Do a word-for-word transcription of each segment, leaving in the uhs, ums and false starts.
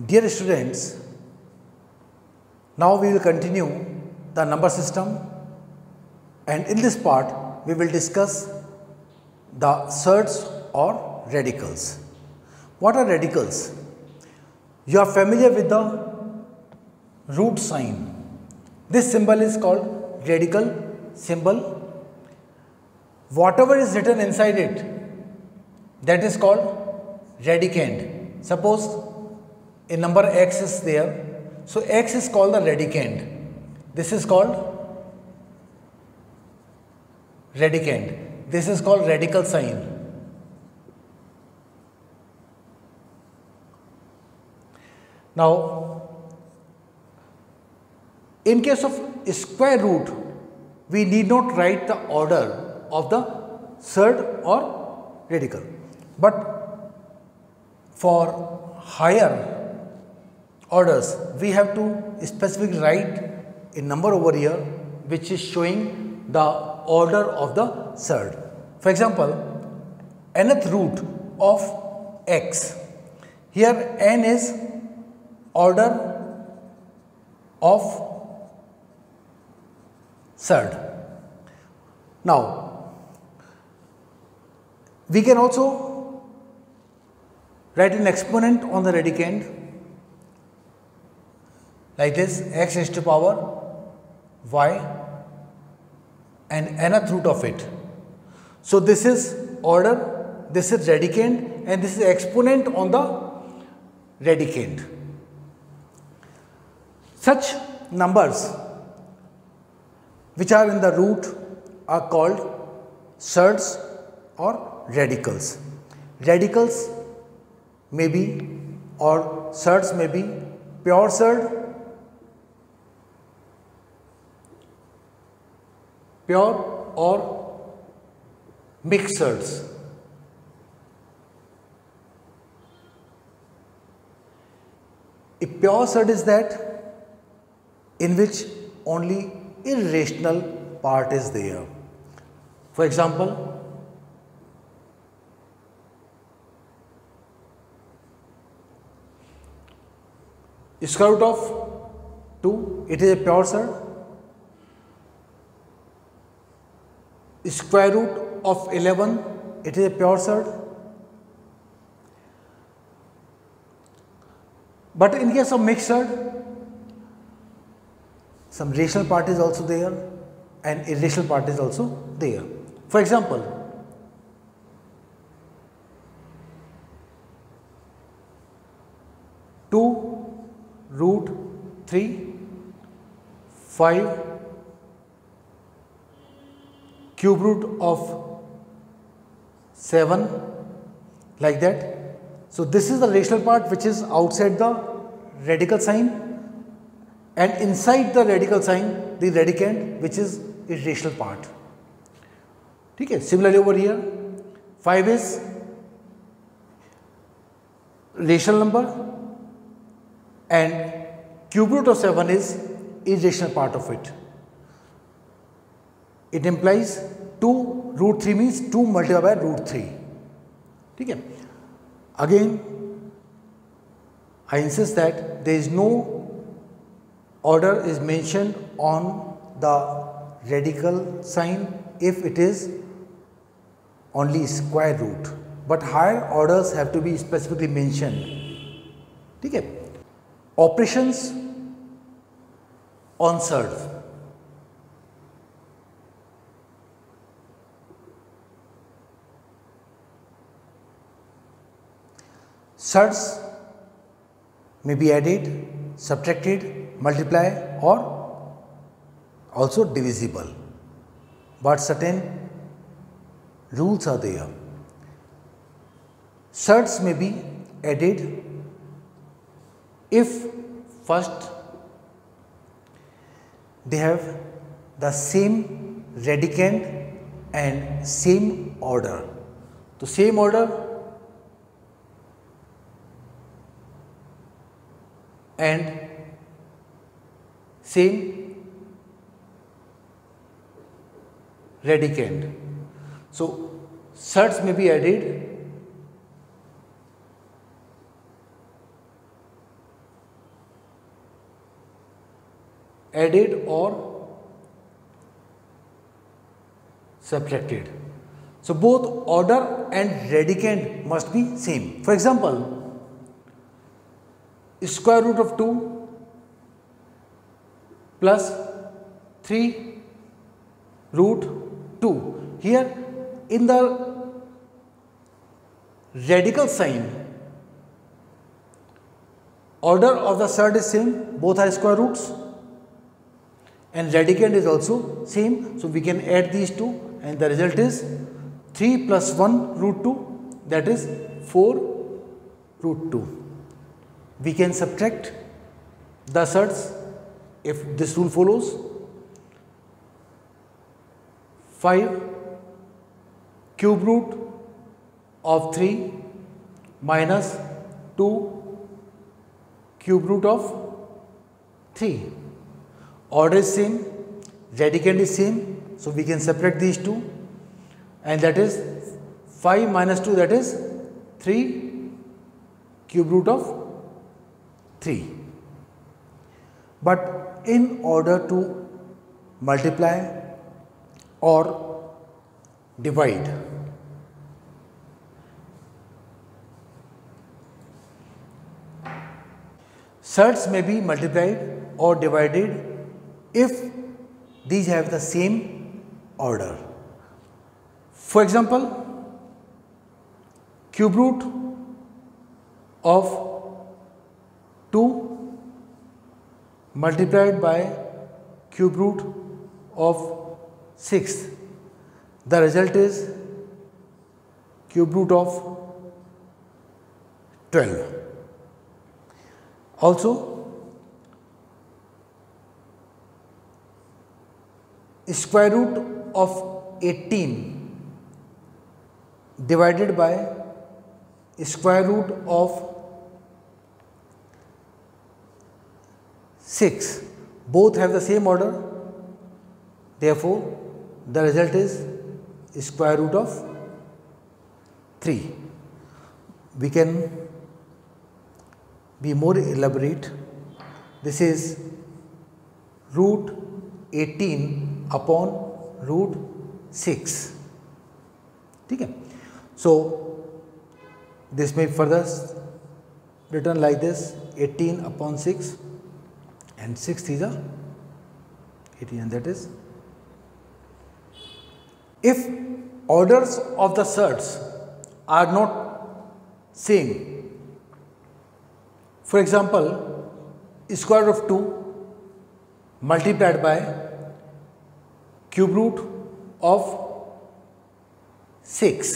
Dear students, now we will continue the number system, and in this part we will discuss the surds or radicals. What are radicals? You are familiar with the root sign. This symbol is called radical symbol. Whatever is written inside it, that is called radicand. Suppose a number x is there, so x is called the radicand. This is called radicand. This is called radical sign. Now, in case of square root, we need not write the order of the surd or radical. But for higher orders, we have to specifically write a number over here which is showing the order of the surd. For example, nth root of x. Here n is order of surd. Now, we can also write an exponent on the radicand like this: x raised to power y and nth root of it. So, this is order, this is radicand, and this is exponent on the radicand. Such numbers which are in the root are called surds or radicals. Radicals may be, or surds may be, pure surd, pure or mixed surds. A pure surd is that in which only irrational part is there. For example, square root of two, it is a pure surd. Square root of eleven, it is a pure surd. But in case of mixed surd, some rational part is also there and irrational part is also there. For example, two root three, five cube root of seven, like that. So, this is the rational part which is outside the radical sign, and inside the radical sign the radicand which is irrational part. Okay. Similarly, over here five is rational number and cube root of seven is irrational part of it. It implies two root three means two multiplied by root three. Okay. Again, I insist that there is no order is mentioned on the radical sign if it is only square root, but higher orders have to be specifically mentioned. Okay. Operations on surds. Surds may be added, subtracted, multiply, or also divisible, but certain rules are there. Surds may be added if first they have the same radicand and same order. The same order and same radicand. So, surds may be added added or subtracted. So both order and radicand must be same. For example, square root of two plus three root two. Here in the radical sign, order of the surd is same, both are square roots, and radicand is also same. So we can add these two and the result is three plus one root two, that is four root two. We can subtract the surds if this rule follows. five cube root of three minus two cube root of three. Order is same, radicand is same, so we can separate these two, and that is five minus two, that is three cube root of three. But in order to multiply or divide, surds may be multiplied or divided if these have the same order. For example, cube root of two multiplied by cube root of six, the result is cube root of twelve. Also, square root of eighteen divided by square root of six, both have the same order, therefore the result is square root of three. We can be more elaborate. This is root eighteen upon root six. Okay. So this may further written like this: eighteen upon six, and six is a eighteen, and that is, if orders of the surds are not same. For example, square root of two multiplied by cube root of six.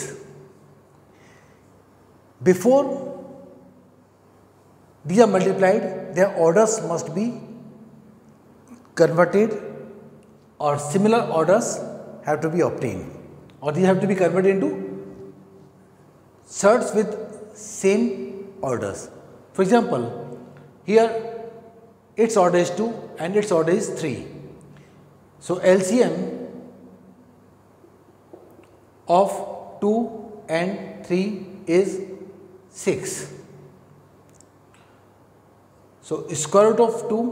Before these are multiplied, their orders must be converted, or similar orders have to be obtained, or these have to be converted into surds with same orders. For example, here its order is two and its order is three. So L C M of two and three is six. So square root of two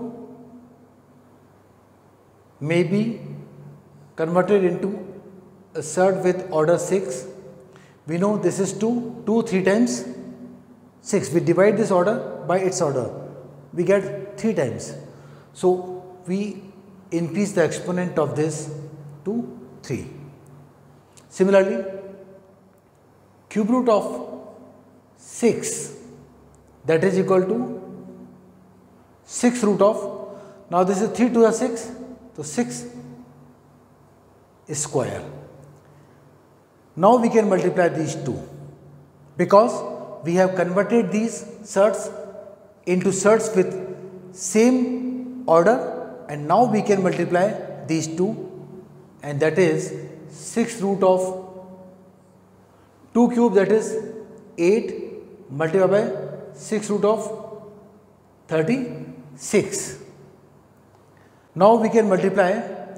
may be converted into a surd with order six. We know this is two, two three times six. We divide this order by its order, we get three times. So we increase the exponent of this to three. Similarly, cube root of six, that is equal to six root of, now this is three to the six, so six square. Now we can multiply these two, because we have converted these surds into surds with same order, and now we can multiply these two, and that is six root of two cube, that is eight, multiplied by six root of thirty-six. Now we can multiply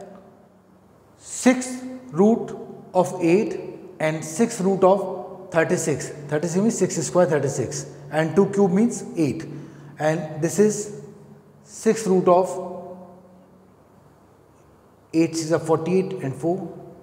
six root of eight and six root of thirty-six. thirty-six means six square thirty-six, and two cube means eight, and this is six root of eight is a forty-eight and four,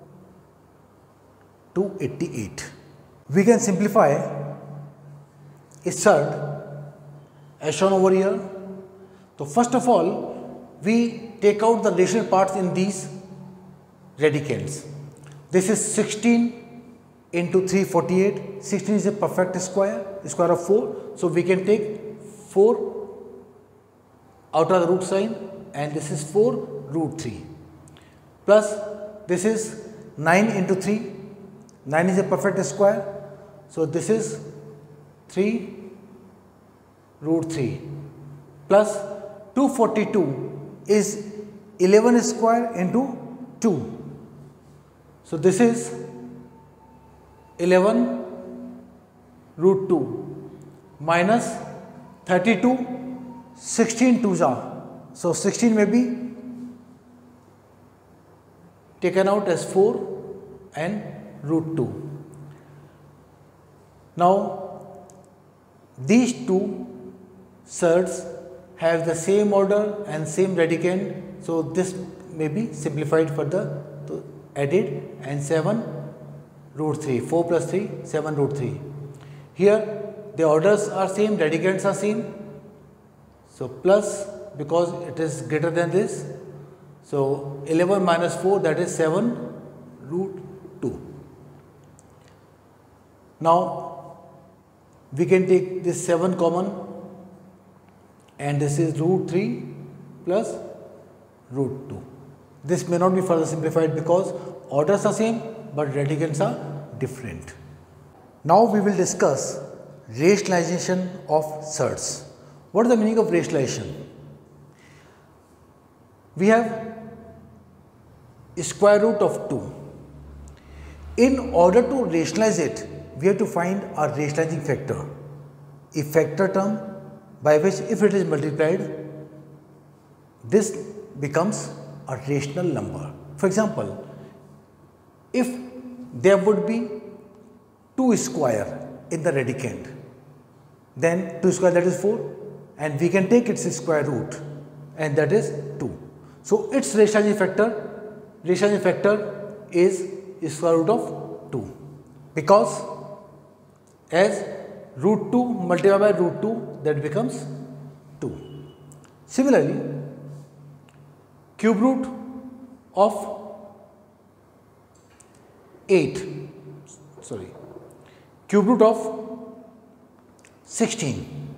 two hundred eighty-eight. We can simplify a surd as shown over here. So first of all, we take out the rational parts in these radicands. This is sixteen into three hundred forty-eight. sixteen is a perfect square, square of four. So we can take four out of the root sign, and this is four root three. Plus this is nine into three. nine is a perfect square. So this is three root three. Plus two hundred forty-two is eleven square into two. So this is eleven root two minus thirty-two, sixteen twos are. So sixteen may be taken out as four and root two. Now these two surds have the same order and same radicand, so this may be simplified further to added, and seven root three, four plus three, seven root three. Here the orders are same, radicands are same, so plus because it is greater than this, so eleven minus four, that is seven root two. Now we can take this seven common, and this is root three plus root two. This may not be further simplified because orders are same but radicands are different. Now we will discuss rationalization of surds. What is the meaning of rationalization? We have square root of two. In order to rationalize it, we have to find a rationalizing factor, a factor term by which if it is multiplied, this becomes a rational number. For example, if there would be two square in the radicand, then two square, that is four, and we can take its square root, and that is two. So its rationalizing factor, rationalizing factor is square root of two, because as root two multiplied by root two, that becomes two. Similarly, cube root of eight, sorry, cube root of sixteen.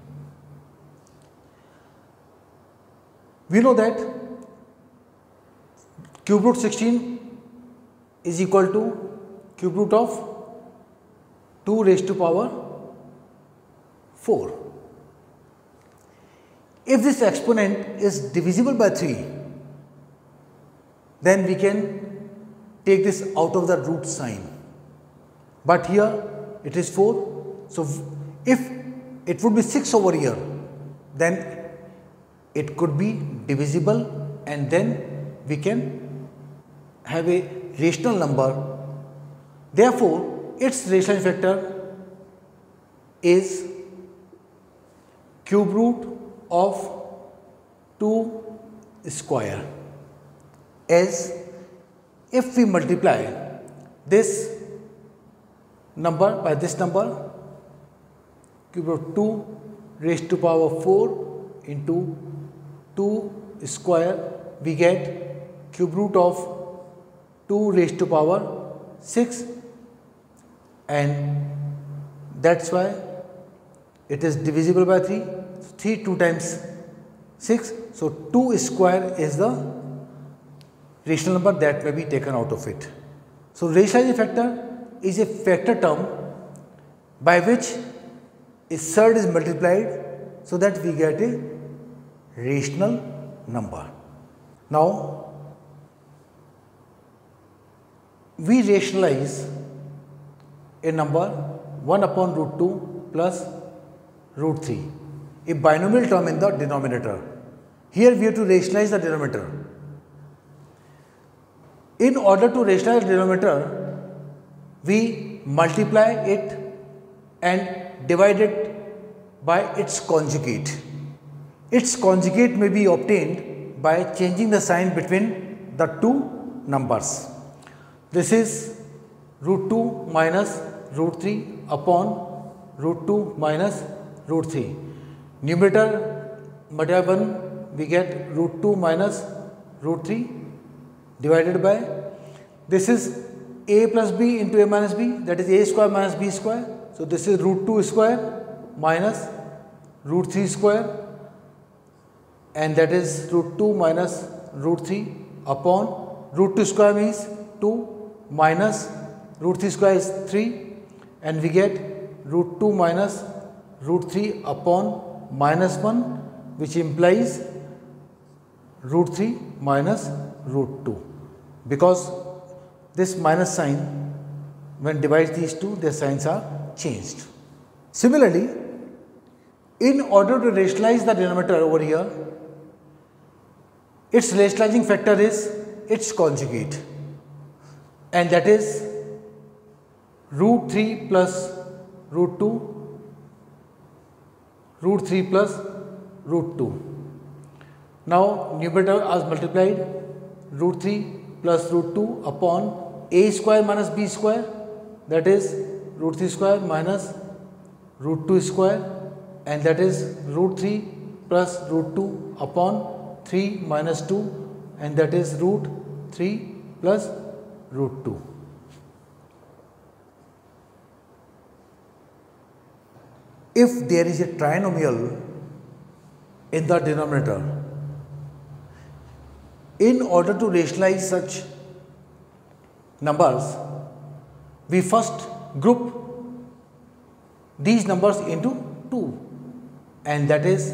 We know that cube root sixteen is equal to cube root of two raised to power four. If this exponent is divisible by three, then we can take this out of the root sign. But here it is four. So if it would be six over here, then it could be divisible, and then we can have a rational number. Therefore, its rational factor is cube root of two square, as if we multiply this number by this number, cube root of two raised to power four into two square, we get cube root of two raised to power six, and that is why it is divisible by three. three two times six, so two square is the rational number that may be taken out of it. So rationalizing factor is a factor term by which a surd is multiplied so that we get a rational number. Now we rationalize a number one upon root two plus root three, a binomial term in the denominator. Here we have to rationalize the denominator. In order to rationalize the denominator, we multiply it and divide it by its conjugate. Its conjugate may be obtained by changing the sign between the two numbers. This is root two minus root three upon root two minus root three. Numerator multiply one, we get root two minus root three divided by, this is a plus b into a minus b, that is a square minus b square. So this is root two square minus root three square, and that is root two minus root three upon root two square means two minus root three square is three, and we get root two minus root three upon minus one, which implies root three minus root two, because this minus sign when divides these two, their signs are changed. Similarly, in order to rationalize the denominator over here, its rationalizing factor is its conjugate, and that is root three plus root two, root three plus root two. Now numerator is multiplied root three plus root two upon a square minus b square, that is root three square minus root two square, and that is root three plus root two upon three minus two, and that is root three plus root two. If there is a trinomial in the denominator, in order to rationalize such numbers, we first group these numbers into two, and that is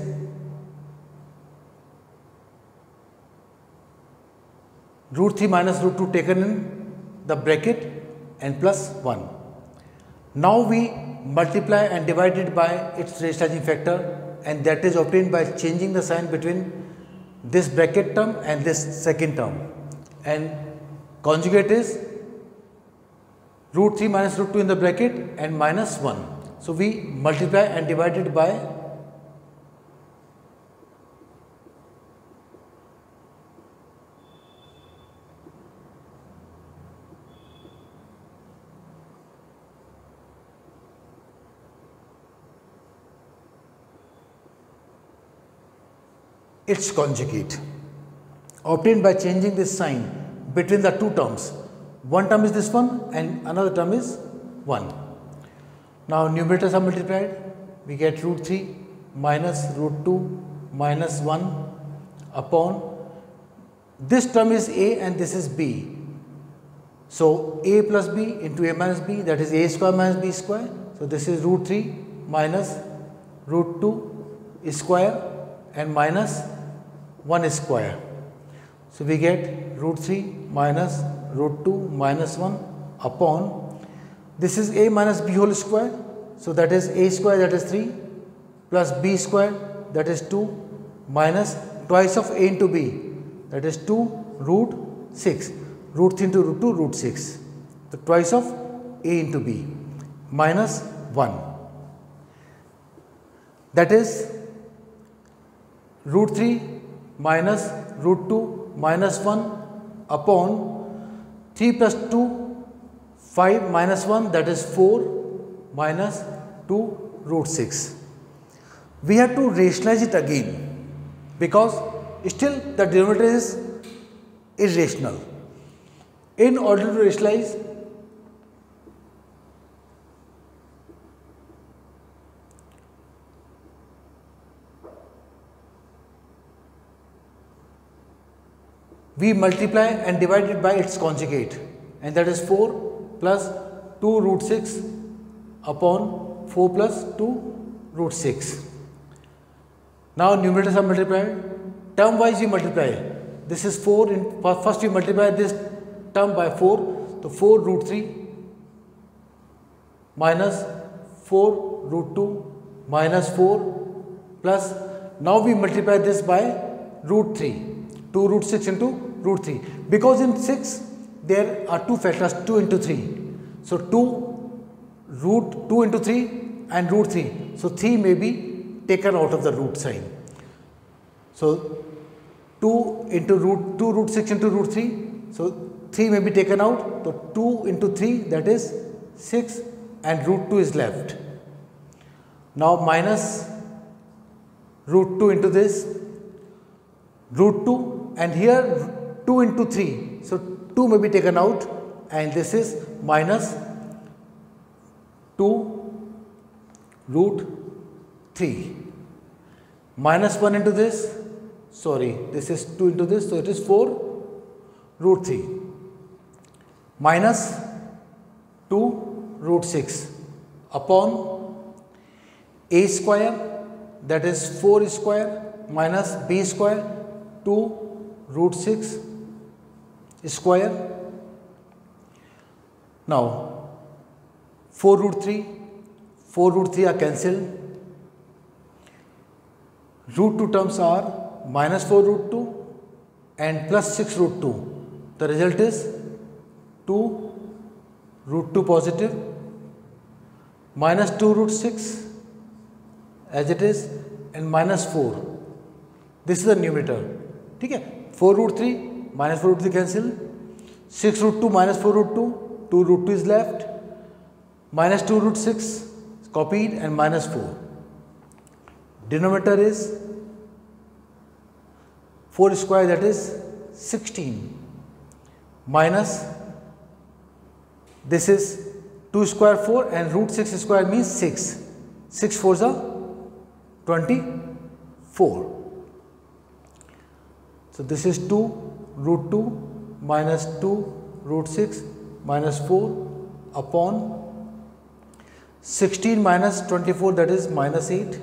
root three minus root two taken in the bracket and plus one. Now we multiply and divide it by its rationalizing factor, and that is obtained by changing the sign between this bracket term and this second term, and conjugate is root three minus root two in the bracket and minus one. So we multiply and divide it by its conjugate, obtained by changing this sign between the two terms. One term is this one and another term is one. Now numerators are multiplied, we get root three minus root two minus one upon, this term is a and this is b. So a plus b into a minus b, that is a square minus b square. So this is root three minus root two square and minus one square. So we get root three minus root two minus one upon, this is a minus b whole square. So that is a square, that is three, plus b square, that is two, minus twice of a into b, that is two root six, root three into root two, root six. So twice of a into b, minus one, that is root three minus root two minus one upon three plus two, five minus one, that is four, minus two root six. We have to rationalize it again because still the denominator is irrational. In order to rationalize, we multiply and divide it by its conjugate, and that is four plus two root six upon four plus two root six. Now numerators are multiplied, term wise we multiply. This is four, in, first we multiply this term by four, so four root three minus four root two minus four plus, now we multiply this by root three, two root six into root three, because in six there are two factors, two into three. So two root two into three and root three. So three may be taken out of the root sign. So two into root two root six into root three. So three may be taken out. So two into three, that is six, and root two is left. Now minus root two into this, root two, and here two into three. So two may be taken out, and this is minus two root three. Minus one into this, sorry, this is two into this, so it is four root three. Minus two root six upon a square, that is four square, minus b square, two root six square. Now four root three, four root three are cancelled. Root two terms are minus four root two and plus six root two. The result is two root two positive, minus two root six as it is, and minus four. This is the numerator. ठीक है, four root three minus four root three cancel, six root two minus four root two, two root two is left, minus two root six copied, and minus four. Denominator is four square, that is sixteen, minus this is two square four, and root six square means six. six fours are twenty-four. So this is two root two minus two root six minus four upon sixteen minus twenty-four, that is minus eight.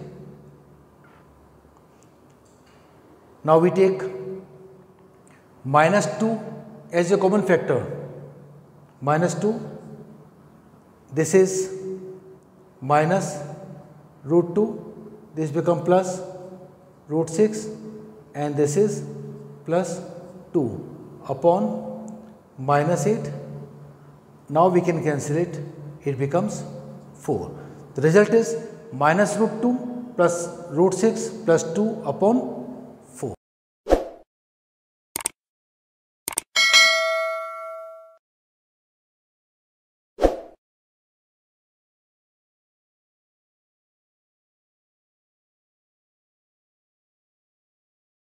Now we take minus two as a common factor. Minus two, this is minus root two, this become plus root six, and this is plus two upon minus eight. Now we can cancel it, it becomes four. The result is minus root two plus root six plus two upon